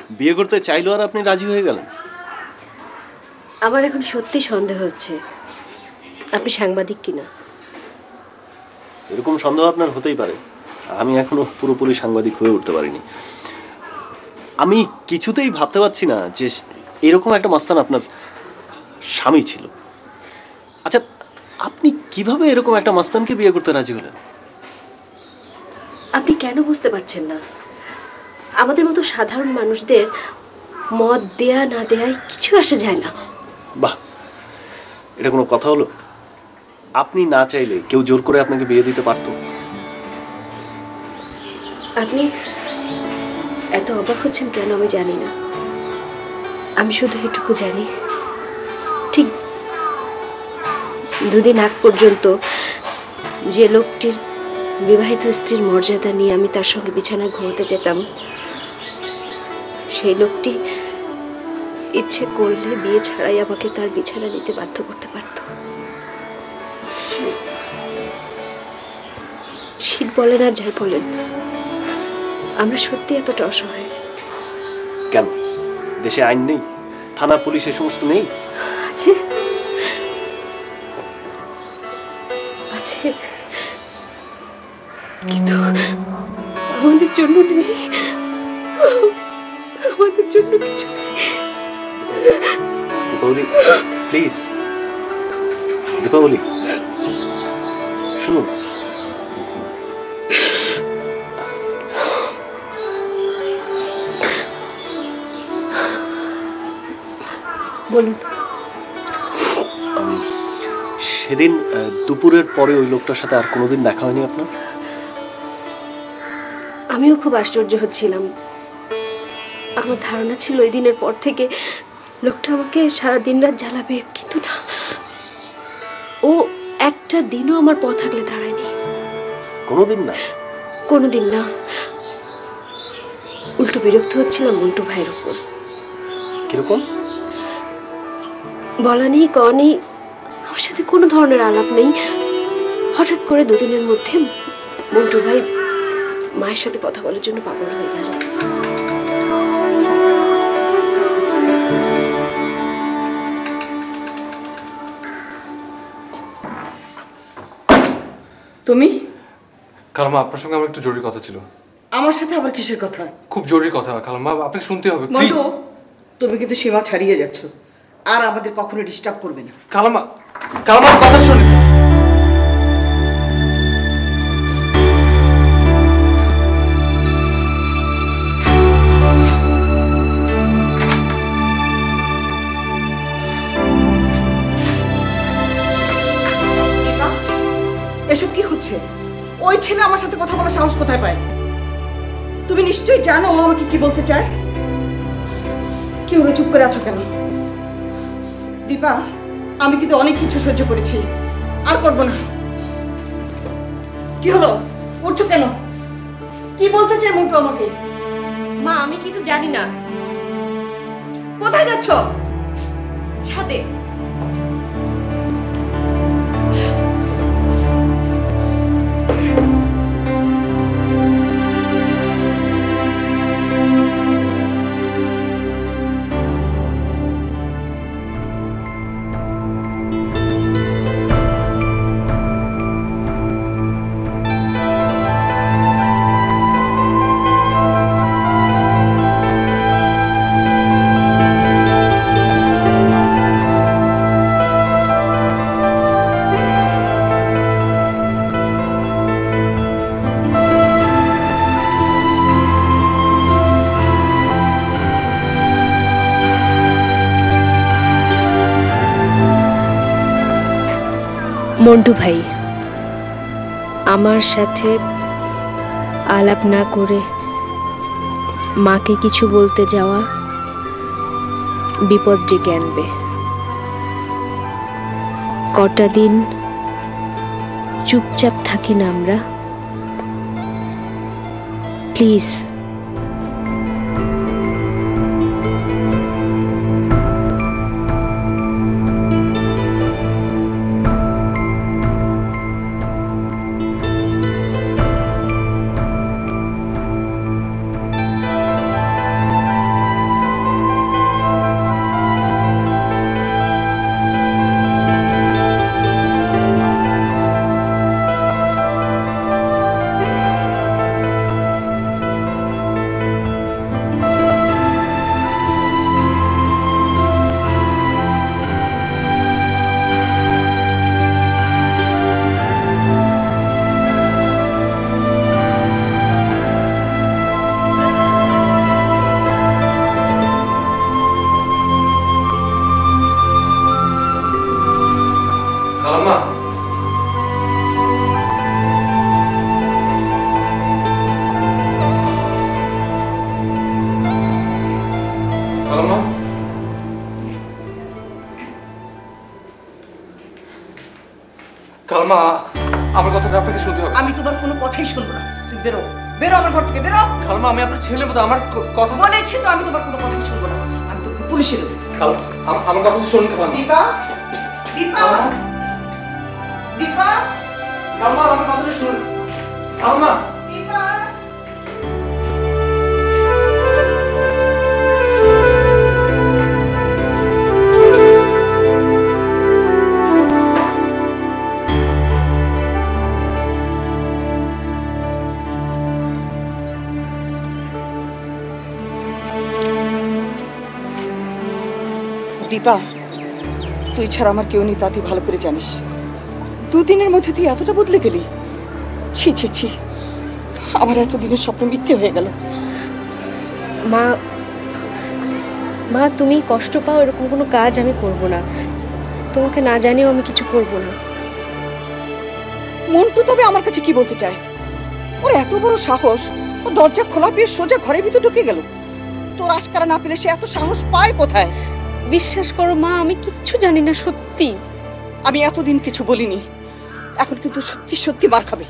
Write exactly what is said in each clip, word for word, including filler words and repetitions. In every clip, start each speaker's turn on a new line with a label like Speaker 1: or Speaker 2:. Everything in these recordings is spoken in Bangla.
Speaker 1: বিয়ে করতে চাইলো আর আপনি রাজি হয়ে গেলেন?
Speaker 2: আমার এখন সত্যি সন্দেহ হচ্ছে আপনি সাংবাদিক কিনা।
Speaker 1: এরকম সন্দেহ আপনার হতেই পারে, আমি এখনো পুরোপুরি সাংবাদিক হয়ে উঠতে পারিনি। আমি কিছুতেই ভাবতে পারছি না যে এরকম একটা মাস্তান আপনার স্বামী ছিল। আচ্ছা, আপনি কিভাবে এরকম একটা মাস্তানকে বিয়ে করতে রাজি হলেন?
Speaker 2: আপনি কেন বুঝতে পারছেন না? আমাদের মতো সাধারণ মানুষদের মত দেয়া না দেয়ায় কিছু আসে যায় না।
Speaker 1: বাহ, এটা কোনো কথা হলো? আপনি না চাইলে কেউ জোর করে আপনাকে বিয়ে দিতে পারত?
Speaker 2: আপনি এত অবাক হচ্ছেন কেন আমি জানি না। আমি শুধু এটুকু জানি, ঠিক দুদিন আগ পর্যন্ত যে লোকটির বিবাহিত স্ত্রীর মর্যাদা নিয়ে আমি তার সঙ্গে বিছানায় ঘুমোতে যেতাম, সেই লোকটি ইচ্ছে করলে বিয়ে ছাড়াই আমাকে তার বিছানা নিতে বাধ্য করতে পারত। শীত বলেন আর যাই বলেন, আমরা সত্যি এতটা অসহায়।
Speaker 1: কেন দেশে আইন নেই? থানা পুলিশ এ সমস্ত নেই?
Speaker 2: আছে আছে, কিন্তু আমাদের জন্য নেই, আমাদের জন্য কিছু নেই।
Speaker 1: দীপাবলি, প্লিজ দীপাবলি শুনুন।
Speaker 2: বলুন।
Speaker 1: সেদিন দুপুরের পরে ওই লোকটার সাথে আর কোনোদিন দেখা হয়নি আপনার?
Speaker 2: আমিও খুব আশ্চর্য হচ্ছিলাম। আমার ধারণা ছিল ওই দিনের পর থেকে লোকটা আমাকে সারা দিন রাত জ্বালাবে, কিন্তু না, ও একটা দিনও আমার পথ আগলে দাঁড়ায়নি।
Speaker 1: কোনোদিন না?
Speaker 2: কোনোদিন না। উল্টো বিরক্ত হচ্ছিলাম মন্টু ভাইয়ের উপর।
Speaker 1: কিরকম?
Speaker 2: বলা নেই, ক নেই, আমার সাথে কোনো ধরনের আলাপ নেই। হঠাৎ করে দুদিনের মধ্যে মন্টু ভাই মায়ের সাথে কথা বলার জন্য পাগল হয়ে গেল।
Speaker 3: তুমি?
Speaker 4: খালাম্মা, আপনার সঙ্গে আমার একটু জরুরি কথা ছিল।
Speaker 3: আমার সাথে আবার কিসের কথা?
Speaker 4: খুব জরুরি কথা খালাম্মা, আপনাকে শুনতে হবে।
Speaker 3: মন্টু, তুমি কিন্তু সীমা ছাড়িয়ে যাচ্ছ, আর আমাদের কখনো ডিস্টার্ব করবে না।
Speaker 4: খালাম্মা, খালাম্মা কথা শুনুন।
Speaker 3: এসব কি হচ্ছে? ওই ছেলে আমার সাথে কথা বলার সাহস কোথায় পায়? তুমি নিশ্চয়ই জানো ও আমাকে কি বলতে চায়। কি হলো, চুপ করে আছো কেন? দীপা, আমি কিন্তু অনেক কিছু সহ্য করেছি, আর করব না। কি হলো, উঠছো কেন? কি বলতে চায় মন্টু আমাকে?
Speaker 2: মা, আমি কিছু জানি না।
Speaker 3: কোথায় যাচ্ছ?
Speaker 2: ছাদে। মন্টু ভাই আমার সাথে আলাপ না করে মাকে কিছু বলতে যাওয়া বিপদ ডেকে আনবে। কটা দিন চুপচাপ থাকি না আমরা, প্লিজ।
Speaker 3: তুমি বেরো, বেরো আমার ঘর থেকে, বেরো।
Speaker 4: খালাম্মা আমি আপনার ছেলের মতো, আমার ক- কথা
Speaker 3: বলেছি তো আমি তোমার কোনো কথাই শুনবো না, আমি তোমাকে পুলিশে দেবো।
Speaker 4: খালাম্মা আম- আমার কথা শুনুন খালাম্মা।
Speaker 3: দীপা, দীপা, দীপা,
Speaker 4: খালাম্মা আমার কথাটা শুনুন খালাম্মা।
Speaker 3: দীপা। দীপা, তুই ছাড়া আমার কেউ নেই তা তুই ভালো করে জানিস। দুদিনের মধ্যে তুই এতটা বদলে গেলি। ছি ছি ছি, আমার এতদিনের স্বপ্ন মিথ্যে হয়ে গেল।
Speaker 2: মা মা তুমি কষ্ট পাও এরকম কোনো কাজ আমি করব না, তোমাকে না জানিয়েও আমি কিছু করব না।
Speaker 3: মন্টু তবে আমার কাছে কি বলতে চায়? ওর এত বড় সাহস, ও দরজা খোলা পেয়ে সোজা ঘরের ভিতর ঢুকে গেল। তোর আশকারা না পেলে সে এত সাহস পায় কোথায়?
Speaker 2: বিশ্বাস করো মা, আমি কিচ্ছু জানি না, সত্যি।
Speaker 3: আমি এতদিন কিছু বলিনি, এখন কিন্তু সত্যি সত্যি মার খাবে।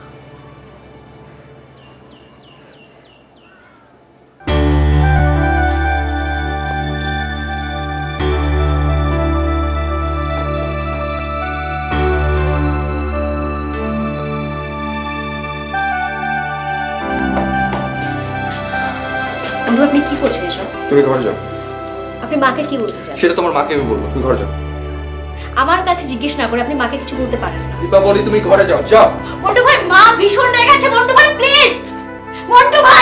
Speaker 2: বন্ধু, আপনি কি করছেন এসব?
Speaker 4: তুমি ঘরে যাও।
Speaker 2: আপনি মাকে কি বলতে চান?
Speaker 4: সেটা তোমার মাকে আমি বলবো, তুমি ঘরে যাও।
Speaker 2: আমার কাছে জিজ্ঞেস না করে আপনি মাকে কিছু বলতে পারেন না।
Speaker 4: দীপা বলি তুমি ঘরে যাও, যাও।
Speaker 2: মন্টু ভাই, মা ভীষণ রেগে আছে। মন্টু ভাই প্লিজ, মন্টু ভাই।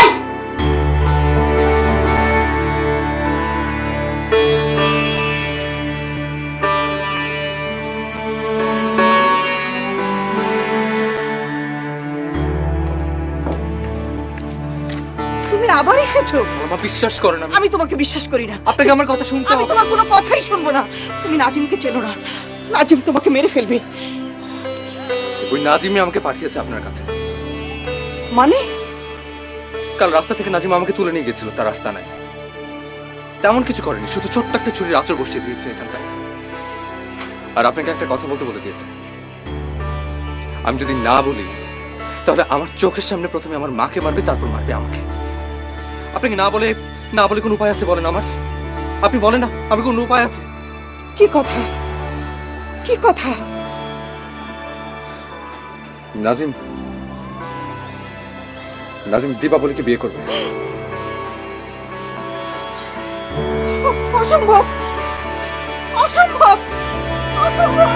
Speaker 3: তুমি আবার এসেছো?
Speaker 4: খালাম্মা বিশ্বাস করেন আমি
Speaker 3: আমি তোমাকে বিশ্বাস করি না।
Speaker 4: আপনাকে আমার কথা শুনতে
Speaker 3: আমি
Speaker 4: হবে।
Speaker 3: তোমার কোনো কথাই শুনবো না। তুমি নাজিমকে চেনো না, নাজিম তোমাকে মেরে ফেলবে।
Speaker 4: ওই নাজিমই আমাকে পাঠিয়েছে আপনার কাছে।
Speaker 3: মানে?
Speaker 4: কাল রাস্তা থেকে নাজিম আমাকে তুলে নিয়ে গেছিল, তার রাস্তা নাই। তেমন কিছু করেনি, শুধু ছোট্ট একটা ছুরির আঁচড় বসিয়ে দিয়েছে এখানটায়। আর আপনাকে একটা কথা বলতে বলে দিয়েছে, আমি যদি না বলি তাহলে আমার চোখের সামনে প্রথমে আমার মাকে মারবে, তারপর মারবে আমাকে। আপনাকে না বলে না বলে কোনো উপায় আছে বলেন আমার? আপনি বলেন না, আমার কোনো উপায় আছে?
Speaker 3: কি কথা, কি কথা?
Speaker 4: নাজিম নাজিম দীপাবলিকে বিয়ে করবে।
Speaker 3: অসম্ভব, অসম্ভব, অসম্ভব।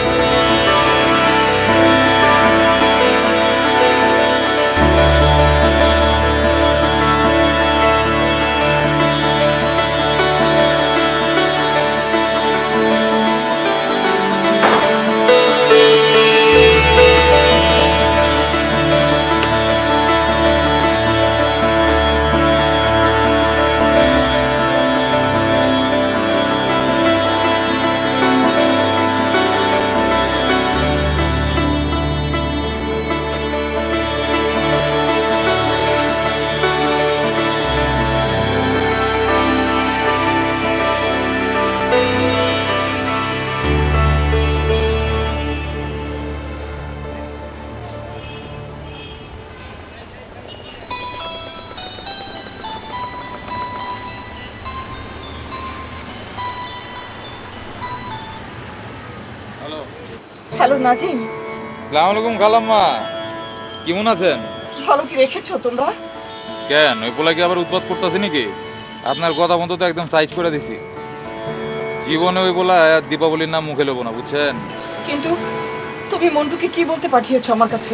Speaker 3: হ্যালো নাজিম।
Speaker 5: আসসালামু আলাইকুম খালাম্মা, কেমন আছেন?
Speaker 3: ভালো কি রেখেছো তোমরা?
Speaker 5: কেন ওই পোলা কি আবার উৎপাত করতেছে নাকি? আপনার কথা মতো তো একদম সাইজ করে দিছি। জীবনে ওই পোলা দীপাবলির নাম মুখে নেবো না, বুঝছেন?
Speaker 3: কিন্তু তুমি মন্টুকে কি বলতে পাঠিয়েছো আমার কাছে?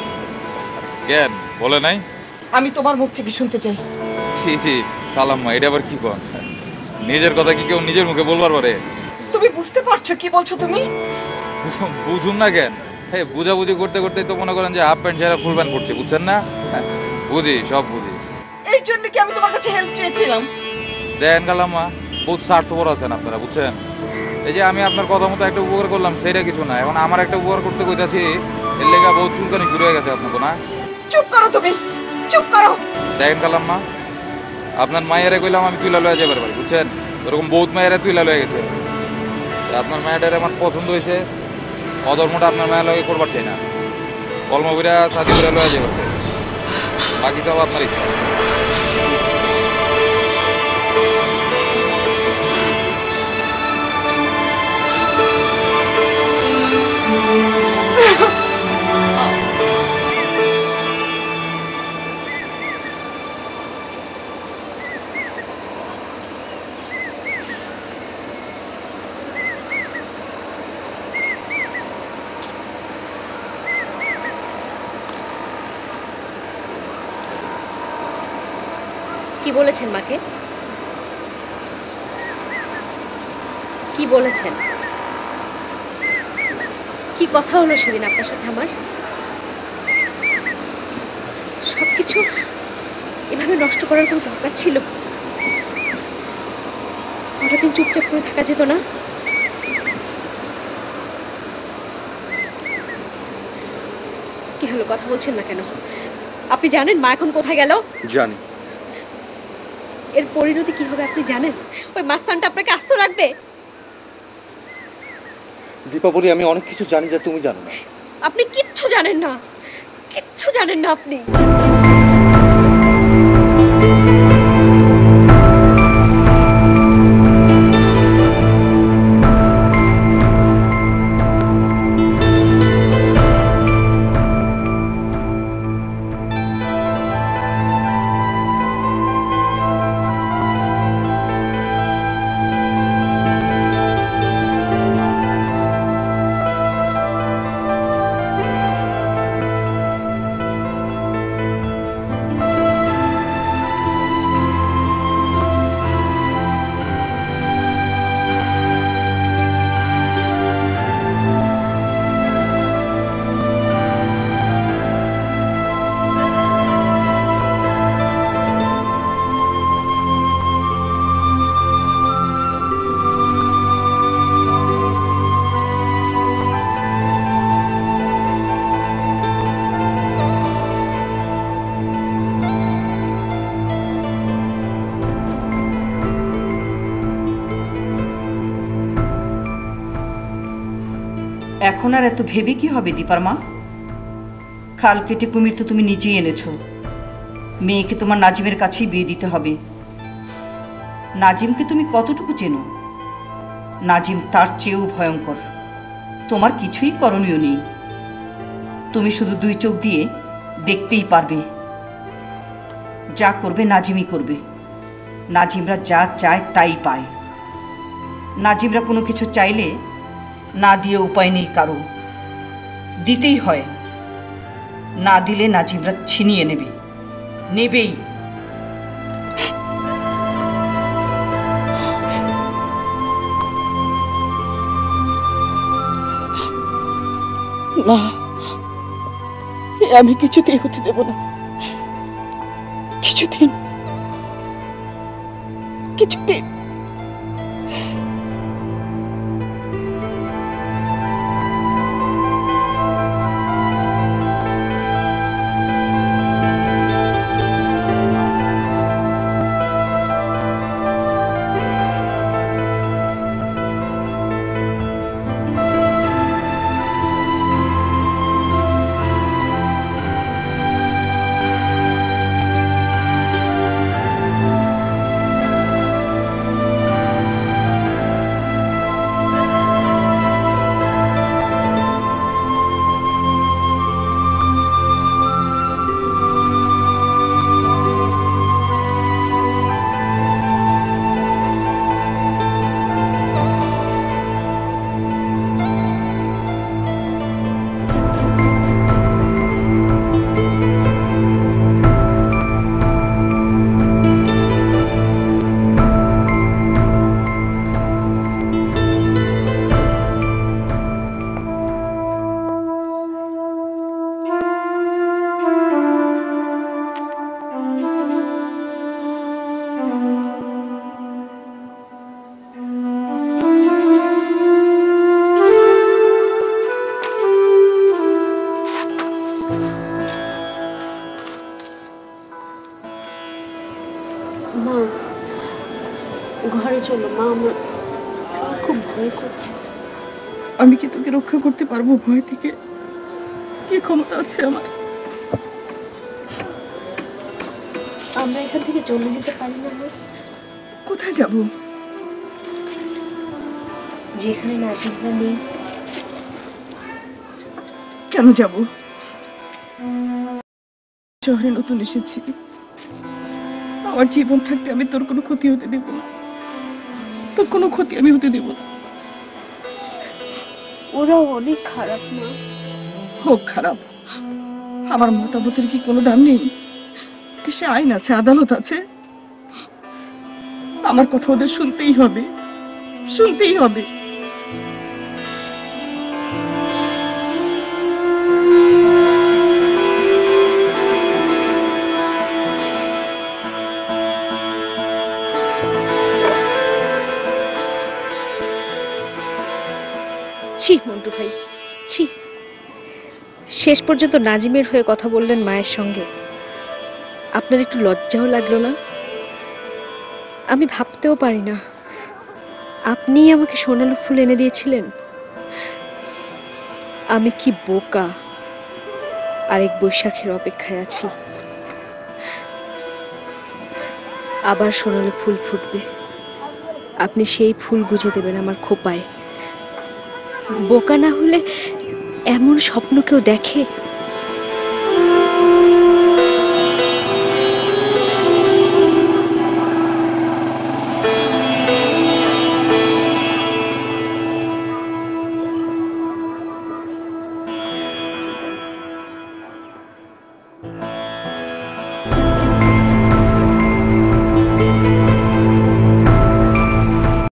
Speaker 5: কেন বলে নাই?
Speaker 3: আমি তোমার মুখ থেকে শুনতে চাই।
Speaker 5: ছি ছি খালাম্মা, এটা আবার কি কর? নিজের কথা কি কেউ নিজের মুখে বলবার পারে?
Speaker 3: তুমি বুঝতে পারছো কি বলছো তুমি?
Speaker 5: বুঝুন না কেন? হ্যাঁ, বুঝাবুঝি করতে করতে তো মনে করেন যে হাফ প্যান্ট ছেড়ে ফুল প্যান্ট পড়ছে, বুঝছেন না? হ্যাঁ, বুঝি, সব বুঝি।
Speaker 3: এই জন্য কি আমি তোমার কাছে হেল্প চেয়েছিলাম?
Speaker 5: দেখেন খালাম্মা, বহুত স্বার্থপর আছেন আপনারা, বুঝছেন? এই যে আমি আপনার কথা মতো একটা উপকার করলাম, সেটা কিছু না। এখন আমার একটা উপকার করতে কইতাছি, এর লেগা বহুত চুলকানি শুরু হয়ে গেছে আপনাকে, না?
Speaker 3: চুপ করো তুমি, চুপ করো।
Speaker 5: দেখেন কালাম্মা, আপনার মায়েরে কইলাম আমি তুইলা লয়ে যাবার পারি, বুঝছেন? ওরকম বহুত মায়েরা তুইলা লয়ে গেছে। আপনার মায়ের আমার পছন্দ হয়েছে, অধর্মটা আপনার মায়ের লগে করবার চাই না। কলমবিরা সাথী করে লয়ে যাবার চাই। বাকি সব আপনার ইচ্ছা।
Speaker 2: কি বলেছেন মাকে? কি বলেছেন? কি কথা হলো সেদিন আপনার সাথে আমার? সবকিছু এভাবে নষ্ট করার কোনো দরকার ছিল? কটা দিন চুপচাপ করে থাকা যেত না? কি হলো, কথা বলছেন না কেন? আপনি জানেন মা এখন কোথায় গেল?
Speaker 4: জানি।
Speaker 2: এর পরিণতি কি হবে আপনি জানেন? ওই মাস্তানটা আপনাকে আস্ত রাখবে।
Speaker 4: দীপাবলি, আমি অনেক কিছু জানি যা তুমি জানো না।
Speaker 2: আপনি কিচ্ছু জানেন না, কিচ্ছু জানেন না আপনি।
Speaker 3: এখন আর এত ভেবে কি হবে দীপার মা? খাল কেটে কুমির তো তুমি নিজেই এনেছো। মেয়েকে তোমার নাজিমের কাছেই বিয়ে দিতে হবে। নাজিমকে তুমি কতটুকু চেনো? নাজিম তার চেয়েও ভয়ঙ্কর। তোমার কিছুই করণীয় নেই, তুমি শুধু দুই চোখ দিয়ে দেখতেই পারবে। যা করবে নাজিমই করবে। নাজিমরা যা চায় তাই পায়। নাজিমরা কোনো কিছু চাইলে না দিয়ে উপায় নেই কারো, দিতেই হয়। না দিলে নাজিমরা ছিনিয়ে নেবে, নেবেই। না, আমি কিছুতেই হতে দেব না। কিছুদিন কিছুদিন
Speaker 2: মা, ঘরে চলো মা, আমার আমার খুব ভয় করছে।
Speaker 3: আমি কি তোকে রক্ষা করতে পারবো ভয় থেকে? কি ক্ষমতা আছে আমার?
Speaker 2: আমরা এখান থেকে চলে যেতে পারি না মা?
Speaker 3: কোথায় যাব?
Speaker 2: যেখানে নাজিমরা নেই।
Speaker 3: কেন যাব? শহরে নতুন এসেছি, আমার জীবন থাকতে আমি তোর কোনো ক্ষতি হতে দেব না, তোর কোনো ক্ষতি আমি হতে দেব না।
Speaker 2: ওরা অনেক খারাপ না?
Speaker 3: হোক খারাপ, আমার মতামতের কি কোনো দাম নেই? দেশে আইন আছে, আদালত আছে, আমার কথা ওদের শুনতেই হবে, শুনতেই হবে।
Speaker 2: ছি মন্টু ভাই, ছি। শেষ পর্যন্ত নাজিমের হয়ে কথা বললেন মায়ের সঙ্গে। আপনার একটু লজ্জাও লাগলো না? আমি ভাবতেও পারি না আপনি আমাকে সোনালি ফুল এনে দিয়েছিলেন। আমি কি বোকা, আরেক বৈশাখের অপেক্ষায় আছি। আবার সোনালি ফুল ফুটবে, আপনি সেই ফুল গুজে দেবেন আমার খোপায়। বোকা না হলে এমন স্বপ্ন কেউ দেখে?